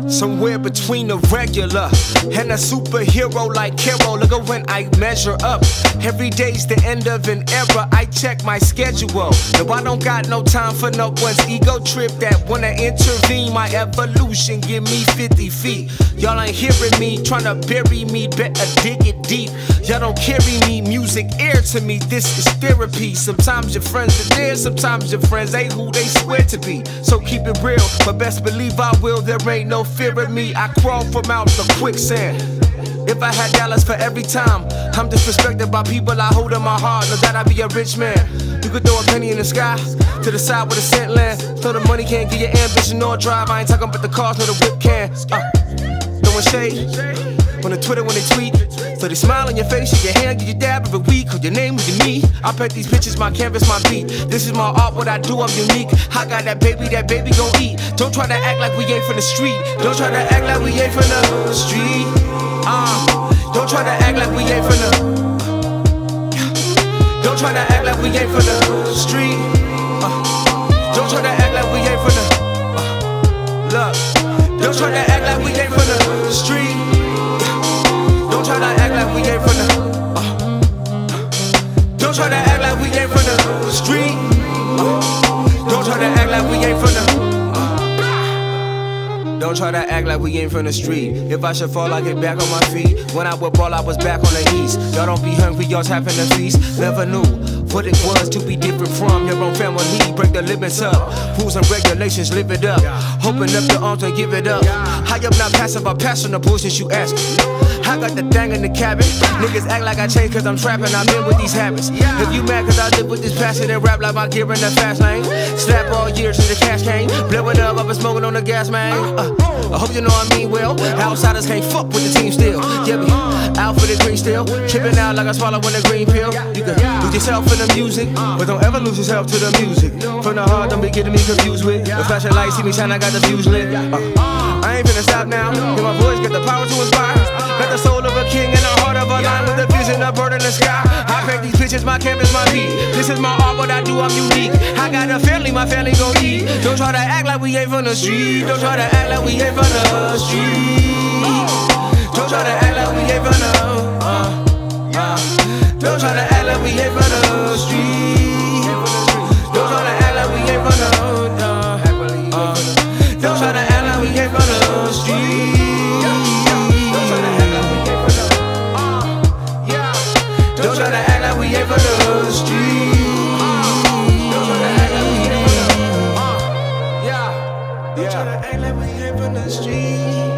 Somewhere between a regular and a superhero like Carol. Look at when I measure up. Every day's the end of an era. I check my schedule. No, I don't got no time for no one's ego trip that wanna intervene. My evolution give me 50 feet. Y'all ain't hearing me, tryna bury me. Better dig it deep. Y'all don't carry me. Music air to me. This is therapy. Sometimes your friends are there, sometimes your friends ain't who they swear to be. So keep it real, but best believe I will. There ain't no fear of me. I crawl from out the quicksand. If I had dollars for every time I'm disrespected by people I hold in my heart, know that I'd be a rich man. You could throw a penny in the sky to the side with a cent land. So the money can't get your ambition or drive. I ain't talking about the cars, nor the whip can. Throwing shade on the Twitter when they tweet. So they smile on your face, shake your hand, get your dab every week. Cause your name is your me. I paint these pictures, my canvas, my beat. This is my art, what I do, I'm unique. I got that baby gon' eat. Don't try to act like we ain't from the street. Don't try to act like we ain't from the street. Don't try to act like we ain't from the. Don't try to act like we ain't from the street. Don't try to act like we ain't from the. Look, don't try to act like we ain't from the street. Don't try to act like we ain't from the. Don't try to act like we ain't from the street. Don't try to act like we ain't from the. Don't try to act like we ain't from the street. If I should fall, I get back on my feet. When I would ball, I was back on the east. Y'all don't be hungry, y'all's having a feast. Never knew what it was to be different from your own family. Break the limits up, rules and regulations, live it up. Open up your arms and give it up. High up, not passive, I'm passing the bullshit you ask. I got the thing in the cabin. Niggas act like I changed cause I'm trapping. I've been with these habits. If you mad cause I live with this passion and rap like my gear in the fast lane. Slap all years till the cash came. Blow it up, I've been smoking on the gas, man. I hope you know I mean well. Outsiders can't fuck with the team still. Yeah, me out for the green still. Tripping out like I swallow in a green pill. You can lose yourself in the music, but don't ever lose yourself to the music. From the heart, don't be getting me confused with the flashing lights, see me shine, I got the fuse lit. I ain't finna stop now. Hear my voice, get the power to inspire. Got the soul of a king and the heart of a lion with the vision of bird in the sky. I paint these pictures, my canvas, my beat. This is my art, what I do, I'm unique. I got a family, my family gon' eat. Don't try to act like we ain't from the street. Don't try to act like we ain't from the street. Don't try to act like we ain't from the. Don't try to act like we ain't from the street. Don't try to act like we ain't from the. Don't try to act like we ain't from the street. Don't try to act like we ain't from the street. Don't try to act like we ain't from the street. Don't try to act like we ain't from the street.